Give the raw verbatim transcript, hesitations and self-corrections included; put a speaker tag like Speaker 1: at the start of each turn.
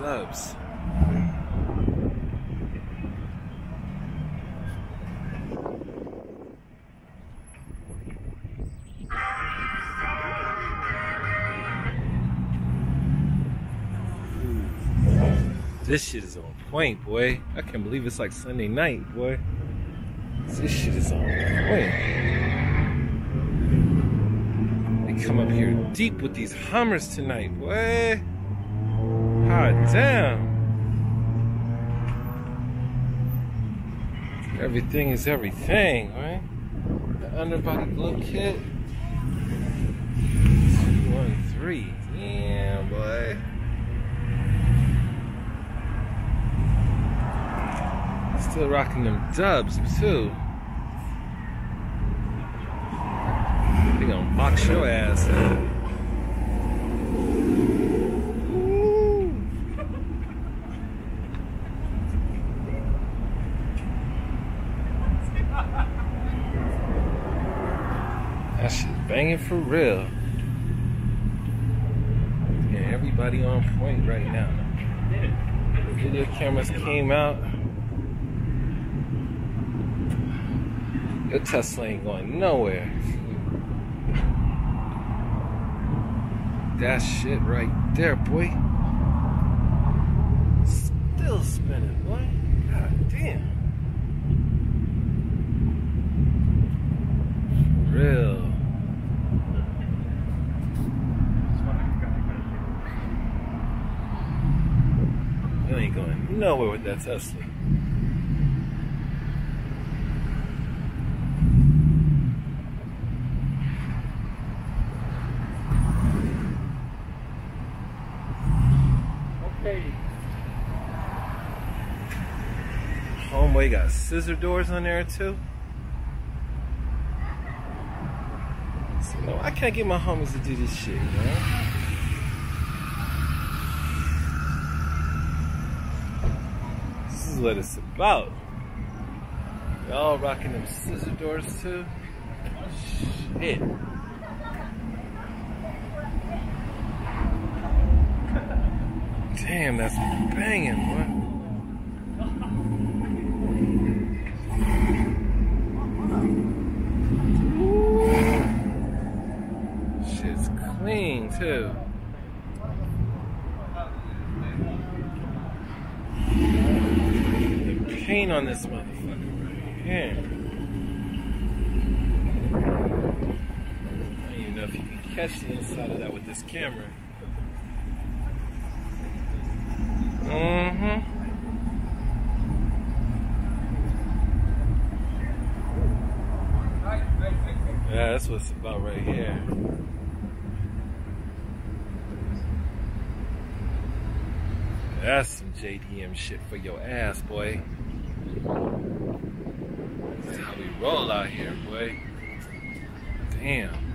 Speaker 1: dubs. This shit is on point, boy. I can't believe it's like Sunday night, boy. This shit is on point. They come up here deep with these Hummers tonight, boy. Hot damn. Everything is everything, right? The underbody glow kit. two one three. Damn, boy. Still rocking them dubs too. They gonna box your ass up. Woo. That shit banging for real. Yeah, everybody on point right now. The video cameras came out. Your Tesla ain't going nowhere. That shit right there, boy. Still spinning, boy. God damn. For real. You ain't going nowhere with that Tesla. Homeboy got scissor doors on there too. So, no, I can't get my homies to do this shit, man. This is what it's about. Y'all rocking them scissor doors too. Shit. Damn, that's banging, boy. Shit's clean too. The paint on this motherfucker right here. I don't even know if you can catch the inside of that with this camera. Mm-hmm. Yeah, that's what it's about right here. That's some J D M shit for your ass, boy. This is how we roll out here, boy. Damn.